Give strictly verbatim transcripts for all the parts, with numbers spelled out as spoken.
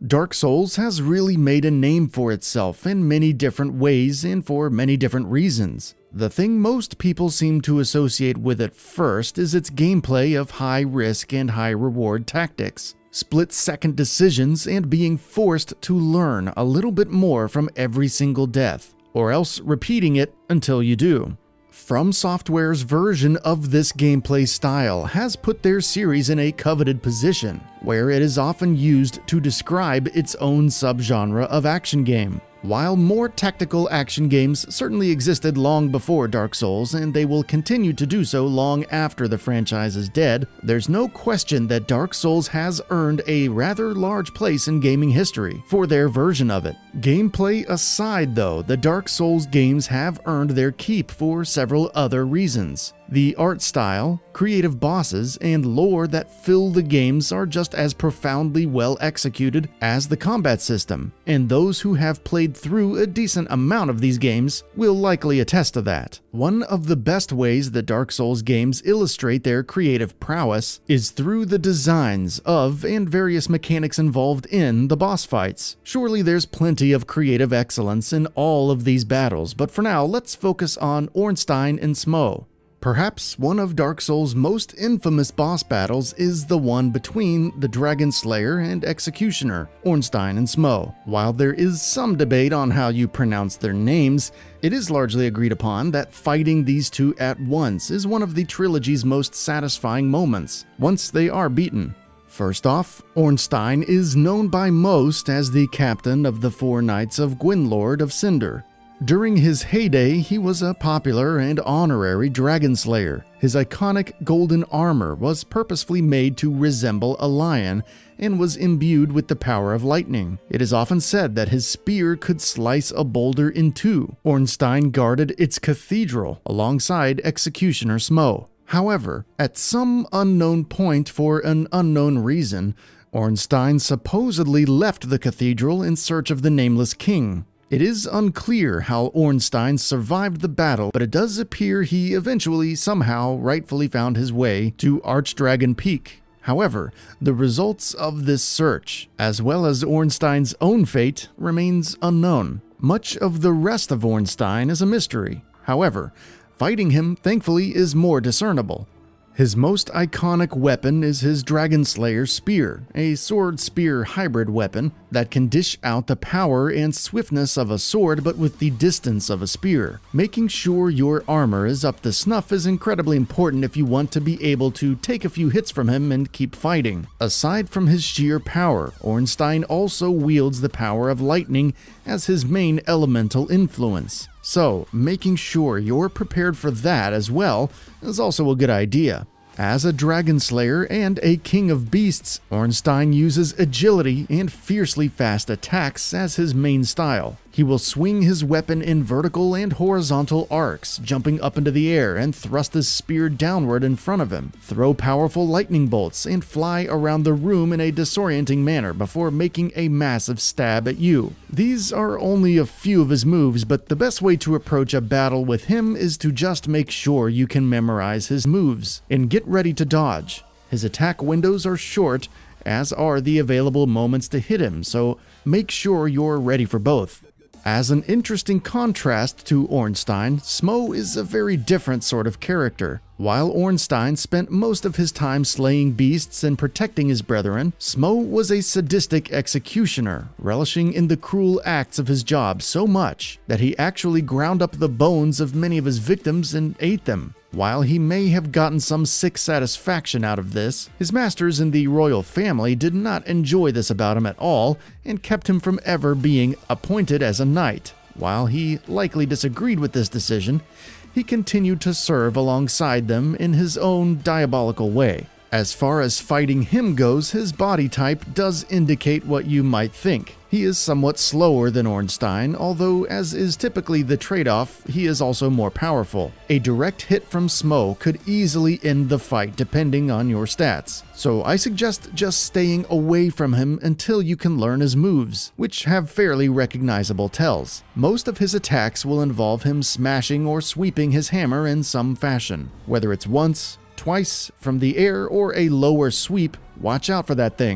Dark Souls has really made a name for itself in many different ways and for many different reasons. The thing most people seem to associate with it first is its gameplay of high risk and high reward tactics, split-second decisions, and being forced to learn a little bit more from every single death, or else repeating it until you do. From Software's version of this gameplay style has put their series in a coveted position, where it is often used to describe its own subgenre of action game. While more tactical action games certainly existed long before Dark Souls, and they will continue to do so long after the franchise is dead, there's no question that Dark Souls has earned a rather large place in gaming history for their version of it. Gameplay aside though, the Dark Souls games have earned their keep for several other reasons. The art style, creative bosses, and lore that fill the games are just as profoundly well executed as the combat system, and those who have played through a decent amount of these games will likely attest to that. One of the best ways the Dark Souls games illustrate their creative prowess is through the designs of and various mechanics involved in the boss fights. Surely there's plenty of creative excellence in all of these battles, but for now let's focus on Ornstein and Smough. Perhaps one of Dark Souls' most infamous boss battles is the one between the Dragon Slayer and Executioner, Ornstein and Smough. While there is some debate on how you pronounce their names, it is largely agreed upon that fighting these two at once is one of the trilogy's most satisfying moments, once they are beaten. First off, Ornstein is known by most as the captain of the Four Knights of Gwynlord of Cinder. During his heyday, he was a popular and honorary dragon slayer. His iconic golden armor was purposefully made to resemble a lion and was imbued with the power of lightning. It is often said that his spear could slice a boulder in two. Ornstein guarded its cathedral alongside Executioner Smough. However, at some unknown point for an unknown reason, Ornstein supposedly left the cathedral in search of the Nameless King. It is unclear how Ornstein survived the battle, but it does appear he eventually somehow rightfully found his way to Archdragon Peak. However, the results of this search, as well as Ornstein's own fate, remains unknown. Much of the rest of Ornstein is a mystery. However, fighting him, thankfully, is more discernible. His most iconic weapon is his Dragon Slayer spear, a sword-spear hybrid weapon that can dish out the power and swiftness of a sword but with the distance of a spear. Making sure your armor is up to snuff is incredibly important if you want to be able to take a few hits from him and keep fighting. Aside from his sheer power, Ornstein also wields the power of lightning as his main elemental influence. So, making sure you're prepared for that as well is also a good idea. As a Dragon Slayer and a King of Beasts, Ornstein uses agility and fiercely fast attacks as his main style. He will swing his weapon in vertical and horizontal arcs, jumping up into the air and thrust his spear downward in front of him, throw powerful lightning bolts, and fly around the room in a disorienting manner before making a massive stab at you. These are only a few of his moves, but the best way to approach a battle with him is to just make sure you can memorize his moves and get ready to dodge. His attack windows are short, as are the available moments to hit him, so make sure you're ready for both. As an interesting contrast to Ornstein, Smough is a very different sort of character. While Ornstein spent most of his time slaying beasts and protecting his brethren, Smough was a sadistic executioner, relishing in the cruel acts of his job so much that he actually ground up the bones of many of his victims and ate them. While he may have gotten some sick satisfaction out of this, his masters in the royal family did not enjoy this about him at all and kept him from ever being appointed as a knight. While he likely disagreed with this decision, he continued to serve alongside them in his own diabolical way. As far as fighting him goes, his body type does indicate what you might think. He is somewhat slower than Ornstein, although as is typically the trade-off, he is also more powerful. A direct hit from Smough could easily end the fight depending on your stats, so I suggest just staying away from him until you can learn his moves, which have fairly recognizable tells. Most of his attacks will involve him smashing or sweeping his hammer in some fashion, whether it's once, twice, from the air, or a lower sweep. Watch out for that thing.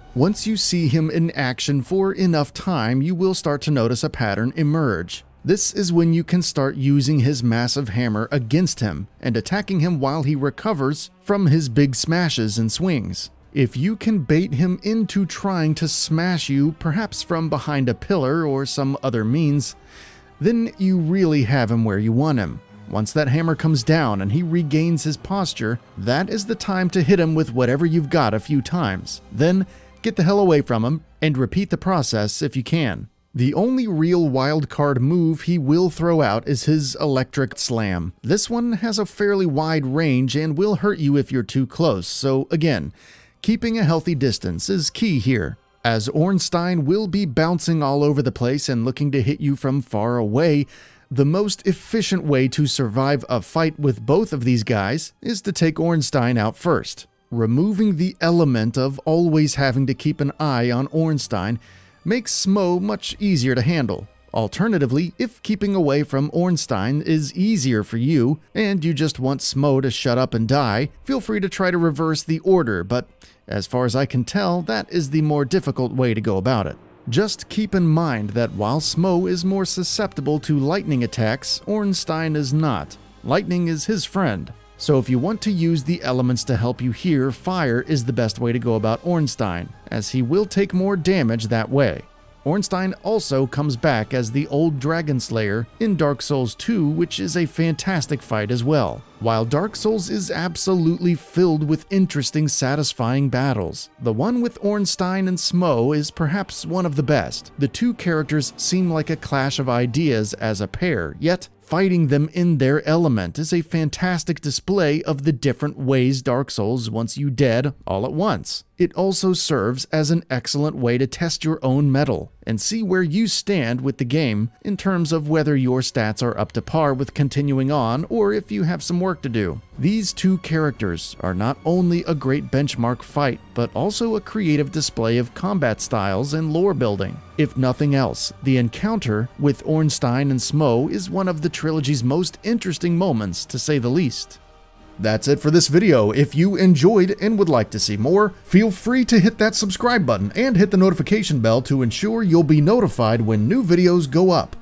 Once you see him in action for enough time, you will start to notice a pattern emerge. This is when you can start using his massive hammer against him and attacking him while he recovers from his big smashes and swings. If you can bait him into trying to smash you, perhaps from behind a pillar or some other means, then you really have him where you want him. Once that hammer comes down and he regains his posture, that is the time to hit him with whatever you've got a few times. Then get the hell away from him and repeat the process if you can. The only real wildcard move he will throw out is his electric slam. This one has a fairly wide range and will hurt you if you're too close, so again, keeping a healthy distance is key here. As Ornstein will be bouncing all over the place and looking to hit you from far away, the most efficient way to survive a fight with both of these guys is to take Ornstein out first. Removing the element of always having to keep an eye on Ornstein makes Smough much easier to handle. Alternatively, if keeping away from Ornstein is easier for you, and you just want Smough to shut up and die, feel free to try to reverse the order, but as far as I can tell, that is the more difficult way to go about it. Just keep in mind that while Smough is more susceptible to lightning attacks, Ornstein is not. Lightning is his friend. So if you want to use the elements to help you here, fire is the best way to go about Ornstein, as he will take more damage that way. Ornstein also comes back as the old Dragon Slayer in Dark Souls two, which is a fantastic fight as well. While Dark Souls is absolutely filled with interesting, satisfying battles, the one with Ornstein and Smough is perhaps one of the best. The two characters seem like a clash of ideas as a pair, yet fighting them in their element is a fantastic display of the different ways Dark Souls wants you dead all at once. It also serves as an excellent way to test your own mettle and see where you stand with the game in terms of whether your stats are up to par with continuing on or if you have some work to do. These two characters are not only a great benchmark fight, but also a creative display of combat styles and lore building. If nothing else, the encounter with Ornstein and Smough is one of the trilogy's most interesting moments, to say the least. That's it for this video. If you enjoyed and would like to see more, feel free to hit that subscribe button and hit the notification bell to ensure you'll be notified when new videos go up.